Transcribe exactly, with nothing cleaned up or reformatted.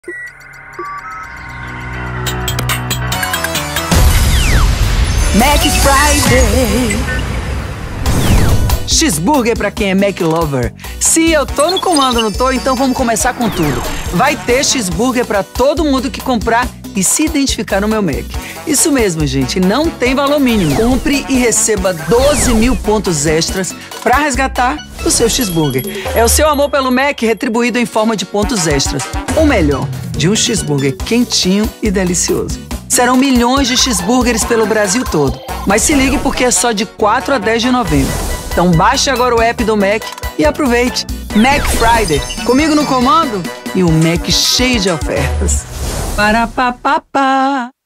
Mac Friday. Cheeseburger pra quem é Mac Lover. Se eu tô no comando, não tô? Então vamos começar com tudo. Vai ter cheeseburger pra todo mundo que comprar e se identificar no meu Mac. Isso mesmo, gente, não tem valor mínimo. Compre e receba doze mil pontos extras pra resgatar o seu cheeseburger. É o seu amor pelo Mac retribuído em forma de pontos extras. Ou melhor, de um cheeseburger quentinho e delicioso. Serão milhões de cheeseburgers pelo Brasil todo. Mas se ligue porque é só de quatro a dez de novembro. Então baixe agora o app do Mac e aproveite. Mac Friday, comigo no comando e um Mac cheio de ofertas. Para pa pa pa.